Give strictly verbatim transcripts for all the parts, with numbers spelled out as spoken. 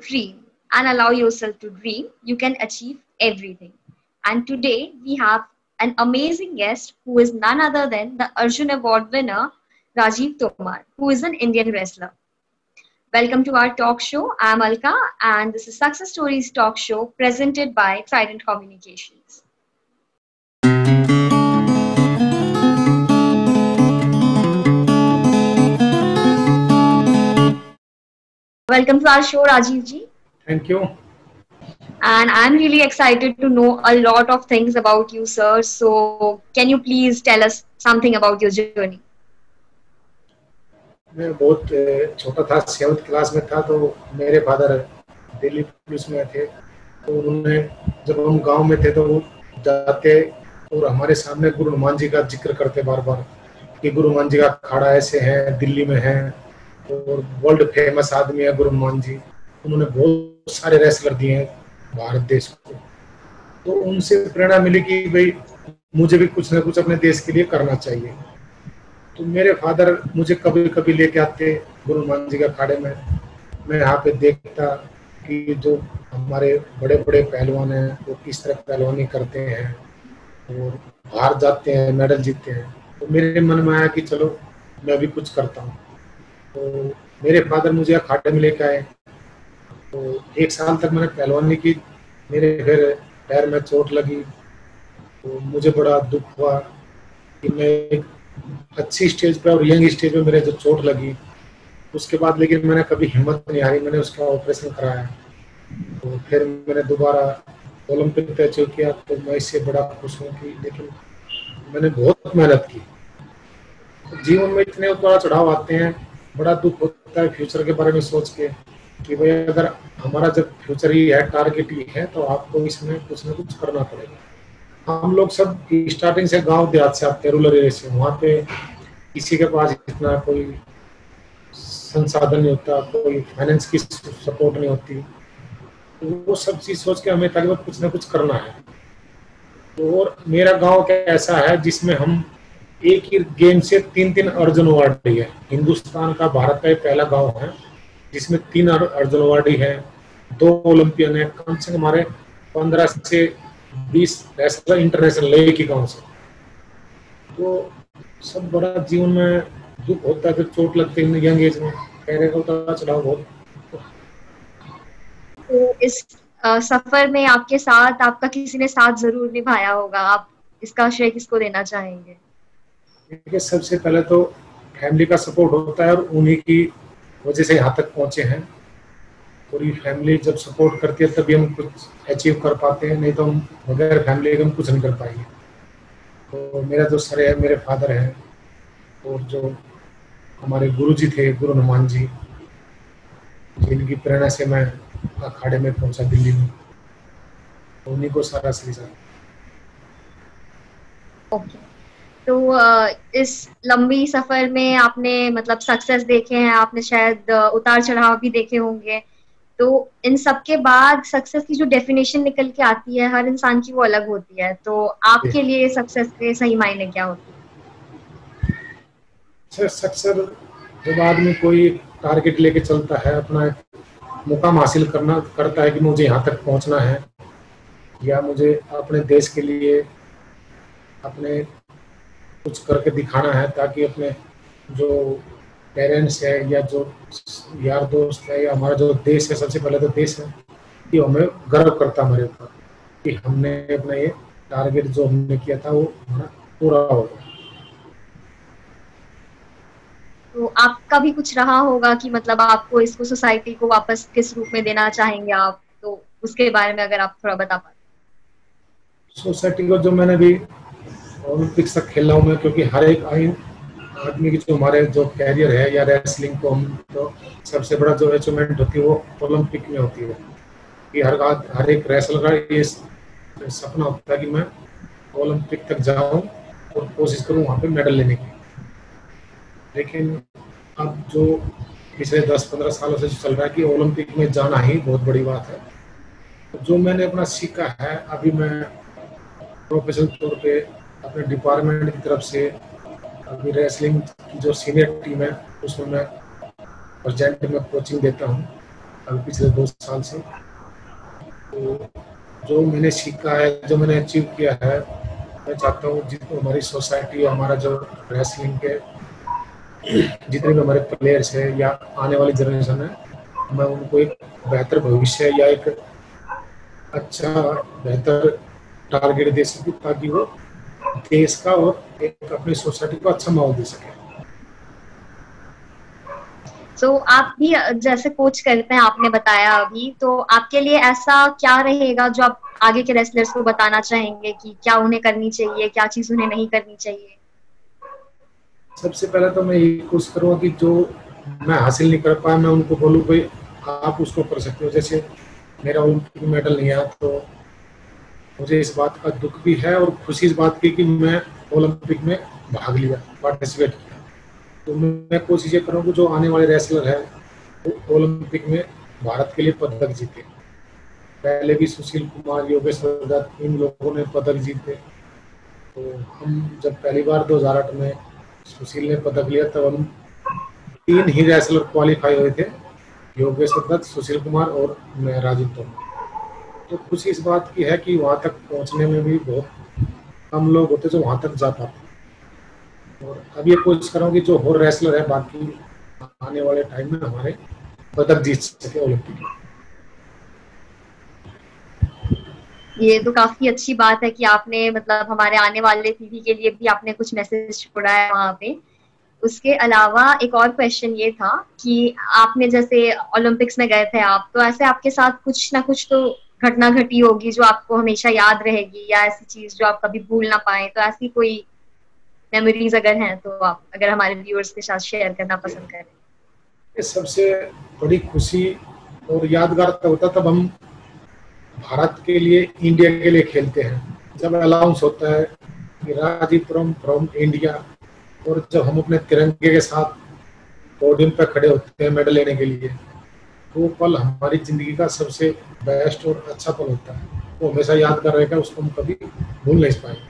dream and allow yourself to dream, you can achieve everything. And today we have an amazing guest who is none other than the Arjun Award winner, Rajiv Tomar, who is an Indian wrestler. Welcome to our talk show. I'm Alka, and this is Success Stories talk show presented by Trident Communications. Welcome to our show, Rajiv ji. Thank you. And I'm really excited to know a lot of things about you, sir. So, can you please tell us something about your journey? मैं बहुत छोटा था, seventh class में था, तो मेरे father Delhi police में थे। तो उन्होंने जब हम गांव में थे तो वो जाते और हमारे सामने गुरु हनुमान जी का जिक्र करते बार बार कि गुरु हनुमान जी का अखाड़ा ऐसे है, दिल्ली में है और वर्ल्ड फेमस आदमी है गुरु हनुमान जी। उन्होंने बहुत सारे रेसलर दिए हैं भारत देश को। तो उनसे प्रेरणा मिली कि भाई मुझे भी कुछ ना कुछ अपने देश के लिए करना चाहिए। तो मेरे फादर मुझे कभी कभी लेके आते गुरु हनुमान जी के अखाड़े में। मैं यहाँ पे देखता कि जो हमारे बड़े बड़े पहलवान हैं वो किस तरह पहलवानी करते हैं और बाहर जाते हैं, मेडल जीतते हैं। तो मेरे मन में आया कि चलो मैं भी कुछ करता हूँ। तो मेरे फादर मुझे अखाड़े में लेके आए। तो एक साल तक मैंने पहलवानी की। मेरे फिर पैर में चोट लगी तो मुझे बड़ा दुख हुआ कि मैं एक अच्छी स्टेज पे और यंग स्टेज पे मेरे जो चोट लगी उसके बाद, लेकिन मैंने कभी हिम्मत नहीं हारी। मैंने उसका ऑपरेशन कराया। तो फिर मैंने दोबारा ओलंपिक तय किया। तो मैं इससे बड़ा खुश हूँ कि लेकिन मैंने बहुत मेहनत की। जीवन में इतने उतार चढ़ाव आते हैं, बड़ा दुख होता है फ्यूचर के बारे में सोच के कि भाई अगर हमारा जब फ्यूचर ही है, टारगेट ही है, तो आपको इसमें कुछ ना कुछ करना पड़ेगा। हम लोग सब स्टार्टिंग से गांव देहात से आते हैं, रूरल एरिया से। वहाँ पे किसी के पास इतना कोई संसाधन नहीं होता, कोई फाइनेंस की सपोर्ट नहीं होती। तो वो सब चीज सोच के हमें था कि कुछ ना कुछ करना है। तो और मेरा गांव क्या ऐसा है जिसमें हम एक ही गेम से तीन तीन अर्जुन अवार्डी है। हिंदुस्तान का, भारत का ये पहला गांव है जिसमें तीन अर्जुन अवार्डी है, दो ओलंपियन है। कम से कम हमारे पंद्रह से बीस रेसलर इंटरनेशनल एक ही गांव से। तो सब बड़ा जीवन में दुख होता है, फिर चोट लगती है यंग एज में, पैर का उतार चढ़ाव बहुत। तो इस आ, सफर में आपके साथ आपका किसी ने साथ जरूर निभाया होगा। आप इसका श्रेय किसको देना चाहेंगे? देखिए, सबसे पहले तो फैमिली का सपोर्ट होता है और उन्हीं की वजह से यहाँ तक पहुंचे हैं। पूरी फैमिली जब सपोर्ट करती है तभी हम कुछ अचीव कर पाते हैं, नहीं तो हम बगैर फैमिली के हम कुछ नहीं कर पाएंगे। तो मेरा जो सर है, मेरे फादर हैं, और जो हमारे गुरुजी थे गुरु हनुमान जी, जिनकी प्रेरणा से मैं अखाड़े में पहुंचा दिल्ली में, तो उन्हीं को सारा श्री सर। ओके, तो इस लंबी सफर में आपने मतलब सक्सेस देखे हैं, आपने शायद उतार चढ़ाव भी देखे होंगे। तो इन सब के बाद सक्सेस की जो डेफिनेशन निकल के आती है हर इंसान की वो अलग होती है। तो आपके लिए सक्सेस के सही मायने क्या होते हैं? सर, सक्सेस जब आदमी कोई टारगेट लेके चलता है, अपना मुकाम हासिल करना करता है कि मुझे यहाँ तक पहुँचना है या मुझे अपने देश के लिए अपने कुछ करके दिखाना है, ताकि अपने जो पेरेंट्स है या जो यार दोस्त है या हमारा जो देश है, सबसे पहले तो देश है कि हमें गर्व करता हमारे ऊपर कि हमने अपना ये टारगेट जो हमने किया था वो हमारा पूरा हो गया। तो आपका भी कुछ रहा होगा कि मतलब आपको इसको सोसाइटी को वापस किस रूप में देना चाहेंगे आप, तो उसके बारे में अगर आप थोड़ा बता पाए। सोसाइटी को जो मैंने भी ओलंपिक्स तक खेला हूँ मैं, क्योंकि हर एक आदमी की जो हमारे जो कैरियर है या रेसलिंग को हम तो सबसे बड़ा जो अचीवमेंट होती है वो ओलंपिक में होती है कि हर हर एक रेसलर का ये सपना होता है कि मैं ओलंपिक तक जाऊं और कोशिश करूं वहाँ पे मेडल लेने की। लेकिन अब जो पिछले दस पंद्रह सालों से चल रहा है कि ओलंपिक में जाना ही बहुत बड़ी बात है। तो जो मैंने अपना सीखा है, अभी मैं प्रोफेशनल तौर पे अपने डिपार्टमेंट की तरफ से अभी रेसलिंग की जो सीनियर टीम है उसमें मैं प्रेजेंट में कोचिंग देता हूँ। अभी पिछले दो साल से। तो जो मैंने सीखा है, जो मैंने अचीव किया है, मैं चाहता हूँ जितनी हमारी सोसाइटी, हमारा जो रेसलिंग के जितने भी हमारे प्लेयर्स हैं या आने वाली जनरेशन है, मैं उनको एक बेहतर भविष्य या एक अच्छा बेहतर टारगेट दे सकूं, ताकि वो देश का और एक अपनी सोसाइटी को अच्छा माहौल दे सके। तो so, आप भी जैसे कोच करते हैं, आपने बताया अभी, तो आपके लिए ऐसा क्या रहेगा जो आप आगे के रेसलर्स को बताना चाहेंगे कि क्या उन्हें करनी चाहिए, क्या चीज उन्हें नहीं करनी चाहिए? सबसे पहले तो मैं यही कोशिश करूँगा कि जो मैं हासिल नहीं कर पाया, मैं उनको बोलूँ भाई आप उसको कर सकते हो। जैसे मेरा ओलंपिक मेडल नहीं आया, तो मुझे इस बात का दुख भी है और खुशी इस बात की कि मैं ओलंपिक में भाग लिया, पार्टिसिपेट किया। तो मैं कोशिश ये करूँगा जो आने वाले रेसलर है वो ओलंपिक में भारत के लिए पदक जीते। पहले भी सुशील कुमार, योगेश्वर दत्त, इन लोगों ने पदक जीते। तो हम जब पहली बार दो हज़ार आठ में सुशील ने पदक लिया, तब हम तीन ही रेसलर क्वालिफाई हुए थे, योगेश्वर दत्त, सुशील कुमार और मैं, राजीव तोमर। तो खुशी इस बात की है कि वहाँ तक पहुँचने में भी बहुत कम लोग होते जो वहाँ तक जा पाते। और अब ये कोशिश करूँ कि जो और रेसलर है बाकी आने वाले टाइम में हमारे पदक जीत सके ओलंपिक में। ये तो काफी अच्छी बात है कि आपने मतलब हमारे आने वाले पीढ़ी के लिए भी आपने कुछ मैसेज छोड़ा है वहाँ पे। उसके अलावा एक और क्वेश्चन ये था कि आपने जैसे ओलंपिक्स में गए थे आप, तो ऐसे आपके साथ कुछ ना कुछ तो घटना घटी होगी जो आपको हमेशा याद रहेगी, या ऐसी चीज जो आप कभी भूल ना पाए। तो ऐसी कोई मेमोरीज अगर हैं तो आप अगर हमारे व्यूअर्स के साथ शेयर करना पसंद करें। ये सबसे बड़ी खुशी और यादगार तब होता तब हम भारत के लिए, इंडिया के लिए खेलते हैं, जब अनाउंस होता है कि राजीपुरम फ्रॉम इंडिया, और जब हम अपने तिरंगे के साथ पोडियम पर खड़े होते हैं मेडल लेने के लिए, तो वो पल हमारी जिंदगी का सबसे बेस्ट और अच्छा पल होता है। वो हमेशा यादगार रहेगा, उसको हम कभी भूल नहीं पाएंगे।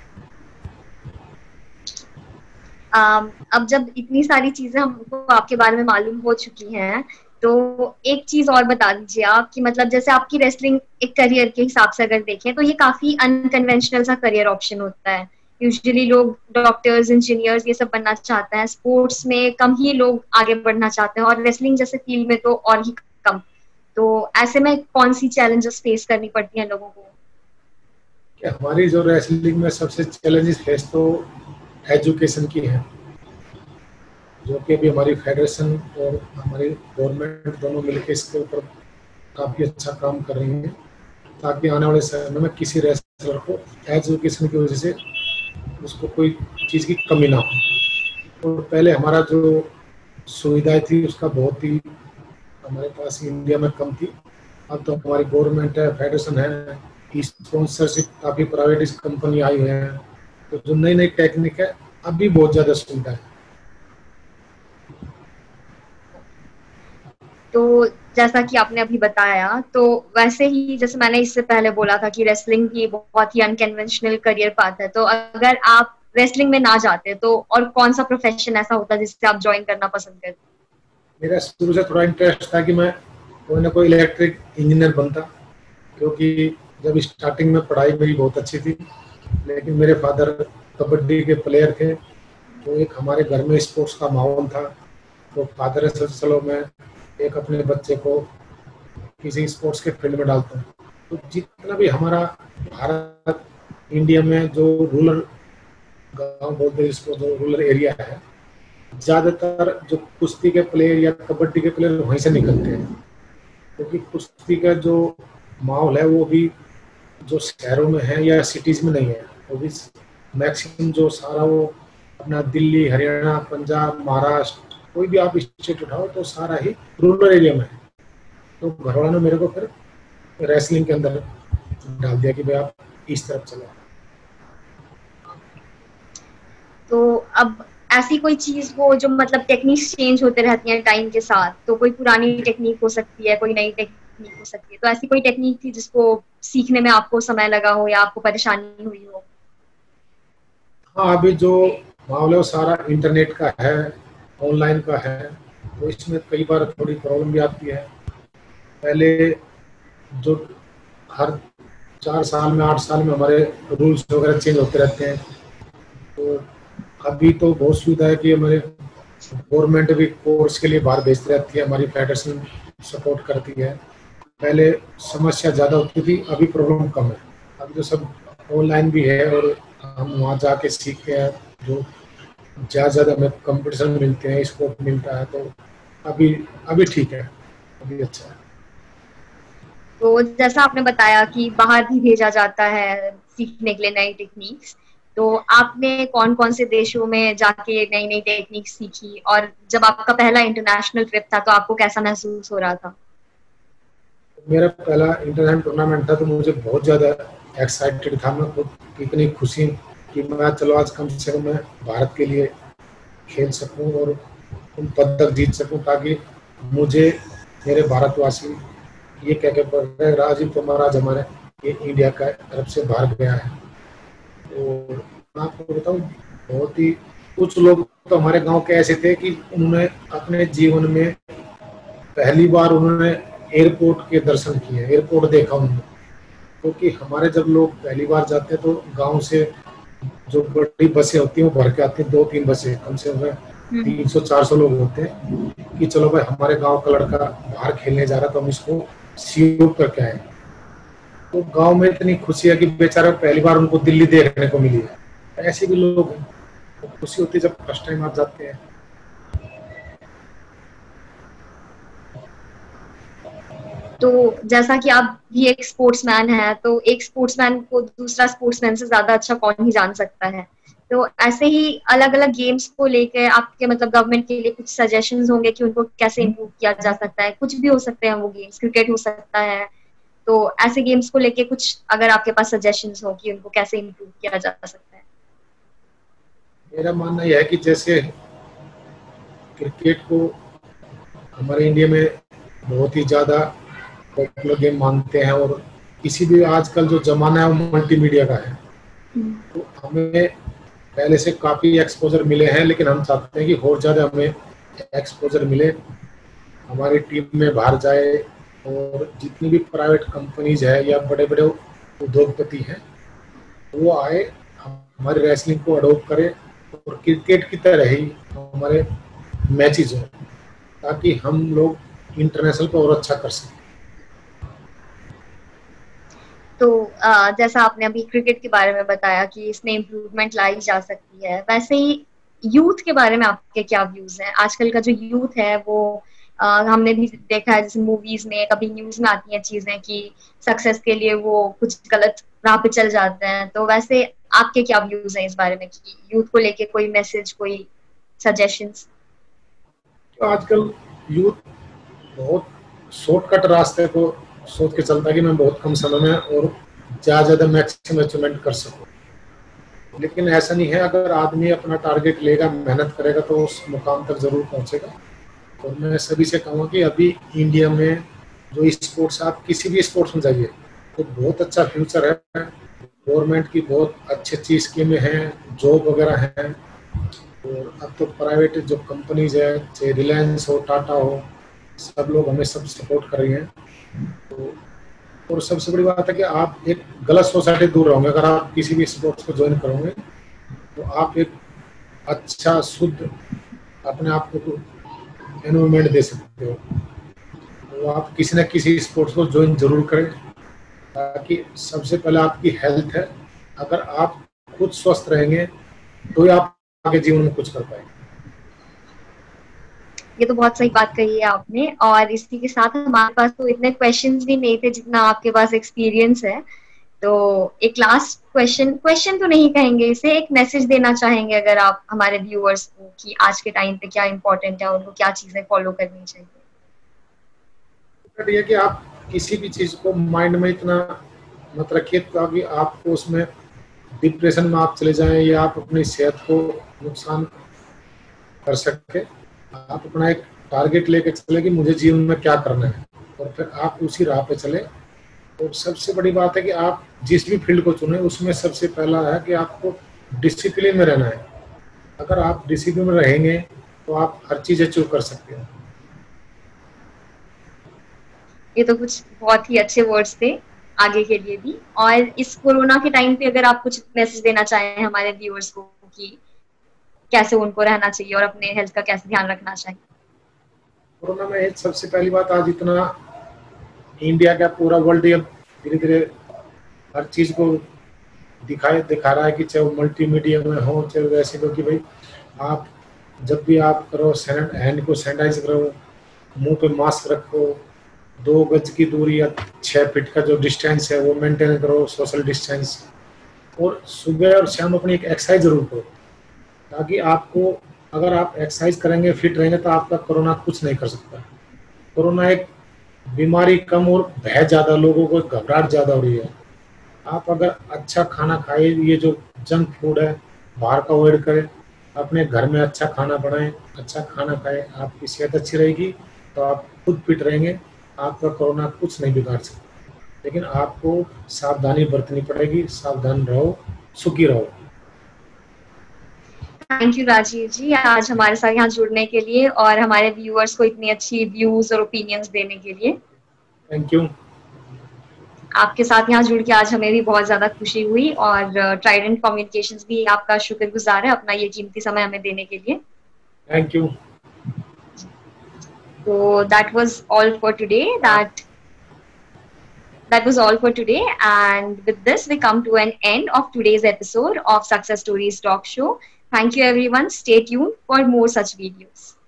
अब जब इतनी सारी चीजें हमको आपके बारे में मालूम हो चुकी हैं, तो एक चीज और बता दीजिए आप कि मतलब जैसे आपकी रेसलिंग एक करियर के हिसाब से अगर देखें तो ये काफी अनकन्वेंशनल सा करियर ऑप्शन होता है। यूजुअली लोग डॉक्टर्स, इंजीनियर्स ये सब बनना चाहते हैं, स्पोर्ट्स में कम ही लोग आगे बढ़ना चाहते हैं, और रेसलिंग जैसे फील्ड में तो और ही कम। तो ऐसे में कौन सी चैलेंजेस फेस करनी पड़ती हैं लोगों को? हमारी जो रेसलिंग में सबसे चैलेंजेस फेस तो एजुकेशन की है, जो कि अभी हमारी फेडरेशन और हमारी गवर्नमेंट दोनों मिलकर इसके ऊपर काफ़ी अच्छा काम कर रही हैं, ताकि आने वाले समय में किसी रेसलर को एजुकेशन की वजह से उसको कोई चीज़ की कमी ना हो। और पहले हमारा जो सुविधाएं थी उसका बहुत ही हमारे पास इंडिया में कम थी। अब तो हमारी गवर्नमेंट है, फेडरेशन है, स्पॉन्सरशिप काफ़ी प्राइवेट कंपनी आई हुई है, तो जो नई नई टेक्निक है अब भी बहुत ज़्यादा सुविधा है। तो जैसा कि आपने अभी बताया, तो वैसे ही जैसे मैंने इससे पहले बोला था कि रेसलिंग भी बहुत ही अनकन्वेंशनल करियर पाथ है, तो अगर आप रेसलिंग में ना जाते तो और कौन सा प्रोफेशन ऐसा होता जिससे आप ज्वाइन करना पसंद करते? मेरा शुरू से थोड़ा इंटरेस्ट था कि मैं कोई ना कोई इलेक्ट्रिक इंजीनियर बनता, क्योंकि जब स्टार्टिंग में पढ़ाई मेरी बहुत अच्छी थी, लेकिन मेरे फादर कबड्डी के प्लेयर थे, तो एक हमारे घर में स्पोर्ट्स का माहौल था, तो फादर ने सोचा चलो मैं एक अपने बच्चे को किसी स्पोर्ट्स के फील्ड में डालता हूँ। तो जितना भी हमारा भारत, इंडिया में जो रूरल गांव बोलते हैं जिसको, जो रूरल एरिया है, ज़्यादातर जो कुश्ती के प्लेयर या कबड्डी के प्लेयर वहीं से निकलते हैं, क्योंकि तो कुश्ती का जो माहौल है वो भी जो शहरों में है या सिटीज़ में नहीं है, वो भी मैक्सिमम जो सारा वो अपना दिल्ली, हरियाणा, पंजाब, महाराष्ट्र, कोई भी आप स्टेट उठाओ तो सारा ही रूरल एरिया में है। तो घर वालों ने मेरे को फिर रेसलिंग के अंदर डाल दिया कि भाई आप इस तरफ चलो। तो अब ऐसी कोई चीज हो जो मतलब टेक्निक्स चेंज होते रहती हैं टाइम के साथ, तो कोई पुरानी टेक्निक हो सकती है, कोई नई टेक्निक हो सकती है, तो ऐसी कोई टेक्निक थी जिसको सीखने में आपको समय लगा हो या आपको परेशानी हुई हो? हाँ, अभी जो माहौल है वो सारा इंटरनेट का है, ऑनलाइन का है, तो इसमें कई बार थोड़ी प्रॉब्लम भी आती है। पहले जो हर चार साल में आठ साल में हमारे रूल्स वगैरह चेंज होते रहते हैं, तो अभी तो बहुत सुविधा है कि हमारे गवर्नमेंट भी कोर्स के लिए बाहर भेजती रहती है, हमारी फेडरेशन सपोर्ट करती है। पहले समस्या ज़्यादा होती थी, अभी प्रॉब्लम कम है। अभी तो सब ऑनलाइन भी है और हम वहाँ जाके सीखते हैं, जो ज़्यादा ज़्यादा हमें कंपटीशन मिलते हैं, स्कोप मिलता है, तो अभी अभी ठीक है, अभी अच्छा है। तो जैसा आपने बताया कि बाहर भी भेजा जाता है सीखने के लिए नई टेक्निक्स, तो आपने कौन कौन से देशों में जाके नई नई टेक्निक सीखी, और जब आपका पहला इंटरनेशनल ट्रिप था तो आपको कैसा महसूस हो रहा था? मेरा पहला इंटरनेशनल टूर्नामेंट था, तो मुझे बहुत ज़्यादा एक्साइटेड था। मैं खुद इतनी खुशी कि मैं चलो आज कम से कम मैं भारत के लिए खेल सकूं और उन पदक जीत सकूं, ताकि मुझे मेरे भारतवासी ये कह के पढ़ रहे राजीव कुमार आज हमारे ये इंडिया का तरफ से बाहर गया है। और मैं आपको बताऊं, बहुत ही कुछ लोग तो हमारे गांव के ऐसे थे कि उन्होंने अपने जीवन में पहली बार उन्होंने एयरपोर्ट के दर्शन किए, एयरपोर्ट देखा उन्होंने। क्योंकि तो हमारे जब लोग पहली बार जाते हैं तो गांव से जो बड़ी बसें होती हैं वो भर के आती हैं, दो तीन बसें, कम से कम तीन सौ चार सौ लोग होते हैं कि चलो भाई हमारे गांव का लड़का बाहर खेलने जा रहा, तो हम इसको सीओ करके आए। तो गांव में इतनी खुशी है कि बेचारा पहली बार उनको दिल्ली देखने को मिली है। ऐसे भी लोग हैं, तो खुशी होती है जब फर्स्ट टाइम आप जाते हैं। तो जैसा कि आप भी एक स्पोर्ट्समैन हैं, तो एक स्पोर्ट्समैन को दूसरा स्पोर्ट्समैन से ज्यादा अच्छा कौन ही जान सकता है। तो ऐसे ही अलग अलग गेम्स को लेकर आपके मतलब गवर्नमेंट के लिए कुछ सजेशंस होंगे कि उनको कैसे इम्प्रूव किया जा सकता है। कुछ भी हो सकते हैं वो गेम्स, क्रिकेट हो सकता है, तो ऐसे गेम्स को लेके कुछ अगर आपके पास सजेशंस हो कि उनको कैसे इम्प्रूव किया जा सकता है। मेरा मानना यह है कि जैसे क्रिकेट को हमारे इंडिया में बहुत ही ज़्यादा पॉपुलर गेम मानते हैं, और किसी भी आजकल जो जमाना है वो मल्टीमीडिया का है, तो हमें पहले से काफ़ी एक्सपोजर मिले हैं, लेकिन हम चाहते हैं कि और ज़्यादा हमें एक्सपोजर मिले, हमारी टीम में बाहर जाए, और जितनी भी प्राइवेट कंपनीज है या बड़े बड़े उद्योगपति हैं वो आए, हमारी रेसलिंग को अडोप्ट करें और क्रिकेट की तरह ही हमारे मैचेज हों, ताकि हम लोग इंटरनेशनल पर और अच्छा कर सकें। तो जैसा आपने अभी क्रिकेट के बारे में बताया कि इसमें इम्प्रूवमेंट लाई जा सकती है, वैसे ही यूथ के बारे में आपके क्या व्यूज हैं? आजकल का जो यूथ है वो आ, हमने भी देखा है, जैसे मूवीज में कभी न्यूज में आती हैं चीजें कि सक्सेस के लिए वो कुछ गलत राह पे चल जाते हैं। तो वैसे आपके क्या व्यूज हैं इस बारे में कि यूथ को लेके कोई मैसेज, कोई सजेशंस? तो आजकल यूथ बहुत शॉर्टकट रास्ते को सोच के चलता है कि मैं बहुत कम समय में और ज़्यादा ज़्यादा मैक्सिमम अचीवमेंट कर सकूं, लेकिन ऐसा नहीं है। अगर आदमी अपना टारगेट लेगा, मेहनत करेगा, तो उस मुकाम तक जरूर पहुंचेगा। और मैं सभी से कहूँगा कि अभी इंडिया में जो स्पोर्ट्स, आप किसी भी स्पोर्ट्स में जाइए तो बहुत अच्छा फ्यूचर है। गवर्नमेंट की बहुत अच्छी अच्छी स्कीमें हैं, जॉब वगैरह हैं, और अब तो प्राइवेट जो कंपनीज है, चाहे रिलायंस हो, टाटा हो, सब लोग हमें सब सपोर्ट कर रही हैं। तो और सबसे बड़ी बात है कि आप एक गलत सोसाइटी दूर रहोगे। अगर आप किसी भी स्पोर्ट्स को ज्वाइन करोगे तो आप एक अच्छा शुद्ध अपने आप को एनवायरनमेंट दे सकते हो। तो आप किसी न किसी स्पोर्ट्स को ज्वाइन जरूर करें, ताकि सबसे पहले आपकी हेल्थ है। अगर आप खुद स्वस्थ रहेंगे तो ही आप आगे जीवन में कुछ कर पाएंगे। ये तो बहुत सही बात कही है आपने, और इसी के साथ हमारे पास तो इतने क्वेश्चंस भी नहीं थे जितना आपके पास एक्सपीरियंस है। तो एक लास्ट क्वेश्चन, क्वेश्चन तो नहीं कहेंगे इसे, एक मैसेज देना चाहेंगे अगर आप हमारे व्यूअर्स को कि आज के टाइम पे क्या इंपॉर्टेंट है, उनको क्या चीजें फॉलो करनी चाहिए? ये कि आप किसी भी चीज को माइंड में इतना मत रखिए ताकि आपको उसमें डिप्रेशन में आप चले जाएं या आप अपनी सेहत को नुकसान कर सके। आप अपना एक टारगेट लेके चले कि मुझे जीवन में क्या करना है, और फिर आप उसी राह पे चले। और सबसे बड़ी बात है कि आप जिस भी फील्ड को चुने उसमें सबसे पहला है कि आपको डिसिप्लिन में रहना है। अगर आप डिसिप्लिन में रहेंगे तो आप हर चीज अचीव कर सकते हैं। ये तो कुछ बहुत ही अच्छे वर्ड्स थे आगे के लिए भी। और इस कोरोना के टाइम पे अगर आप कुछ मैसेज देना चाहें हमारे व्यूअर्स को कि कैसे उनको रहना चाहिए और अपने हेल्थ का कैसे ध्यान रखना चाहिए। कोरोना में सबसे पहली बात, आज इतना इंडिया का पूरा वर्ल्ड अब धीरे धीरे हर चीज को दिखाए दिखा रहा है कि चाहे वो मल्टीमीडिया में हो चाहे वैसे हो, कि भाई आप जब भी आप करो हैंड को सैनिटाइज करो, मुंह पे मास्क रखो, दो गज की दूरी या छः फीट का जो डिस्टेंस है वो मेंटेन करो, सोशल डिस्टेंस। और सुबह और शाम अपनी एक एक्सरसाइज जरूर करो, ताकि आपको, अगर आप एक्सरसाइज करेंगे फिट रहेंगे तो आपका कोरोना कुछ नहीं कर सकता। कोरोना एक बीमारी कम और भय ज़्यादा, लोगों को घबराहट ज़्यादा हो रही है। आप अगर अच्छा खाना खाए, ये जो जंक फूड है बाहर का अवॉइड करें, अपने घर में अच्छा खाना बनाएं, अच्छा खाना खाएं, आपकी सेहत अच्छी रहेगी तो आप खुद फिट रहेंगे, आपका कोरोना कुछ नहीं बिगाड़ सकता। लेकिन आपको सावधानी बरतनी पड़ेगी, सावधान रहो, सुखी रहो। थैंक यू राजीव जी, आज हमारे साथ यहाँ जुड़ने के लिए और हमारे व्यूअर्स को इतनी अच्छी व्यूज और ओपिनियंस देने के लिए। Thank you. आपके साथ यहाँ जुड़ के आज हमें भी बहुत ज्यादा खुशी हुई और ट्राइडेंट कम्युनिकेशंस भी आपका शुक्रगुजार है अपना ये कीमती समय हमें देने के लिए। Thank you. So that was all for today. That that was all for today. And with this, we come to an end of today's episode of Success Stories Talk Show. Thank you, everyone. Stay tuned for more such videos.